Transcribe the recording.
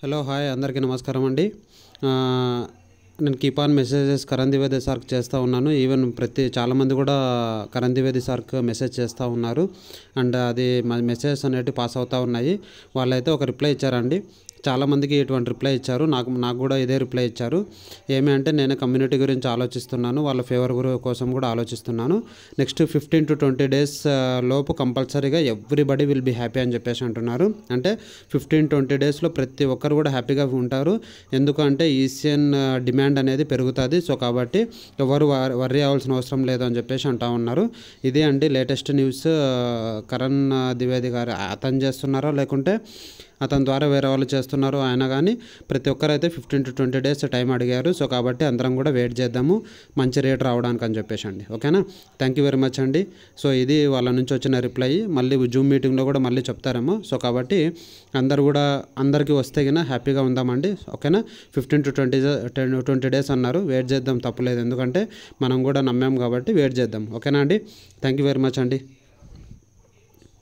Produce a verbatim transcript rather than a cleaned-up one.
Hello hi అందరికీ నమస్కారం అండి. నేను keep on messages Karan Dwivedi సార్కి చేస్తూ ఉన్నాను. ఈవెన్ ప్రతి చాలామంది కూడా కరణ్ ద్వివేది సార్కి మెసేజ్ చేస్తూ ఉన్నారు. అండ్ అది మెసేజెస్ అనేవి పాస్ అవుతూ ఉన్నాయి. వాళ్ళైతే ఒక రిప్లై ఇచ్చారండి. చాలామందికి ఇటువంటి రిప్లై ఇచ్చారు. నాకు నాకు కూడా ఇదే రిప్లై ఇచ్చారు. ఏమి అంటే నేను కమ్యూనిటీ గురించి ఆలోచిస్తున్నాను, వాళ్ళ ఫేవర్ కోసం కూడా ఆలోచిస్తున్నాను. Next fifteen to twenty days లోపు కంపల్సరీగా ఎవ్రీబడి విల్ బీ హ్యాపీ అని చెప్పేసి అంటున్నారు. అంటే ఫిఫ్టీన్ ట్వంటీ డేస్లో ప్రతి ఒక్కరు కూడా హ్యాపీగా ఉంటారు. ఎందుకంటే ఈసీఎన్ డిమాండ్ అనేది పెరుగుతుంది. సో కాబట్టి ఎవరు వర్రీ అవ్వాల్సిన అవసరం లేదు అని చెప్పేసి అంటూ ఉన్నారు. ఇదే అండి లేటెస్ట్ న్యూస్. కరణ్ ద్వివేది గారు అతను చేస్తున్నారో లేకుంటే అతని ద్వారా వేరే వాళ్ళు చేస్తున్నారు ఆయన, కానీ ప్రతి ఒక్కరైతే fifteen to twenty days time అడిగారు. సో కాబట్టి అందరం కూడా వెయిట్ చేద్దాము మంచి రేట్ రావడానికి అని చెప్పేసి అండి. ఓకేనా, థ్యాంక్ యూ వెరీ మచ్ అండి. సో ఇది వాళ్ళ నుంచి వచ్చిన రిప్లై. మళ్ళీ జూమ్ మీటింగ్లో కూడా మళ్ళీ చెప్తారేమో. సో కాబట్టి అందరు కూడా అందరికీ వస్తే గిన హ్యాపీగా ఉందామండి. ఓకేనా, fifteen to twenty ten twenty days అన్నారు. వెయిట్ చేద్దాం, తప్పులేదు. ఎందుకంటే మనం కూడా నమ్మాం కాబట్టి వెయిట్ చేద్దాం. ఓకేనా అండి, థ్యాంక్ యూ వెరీ మచ్ అండి.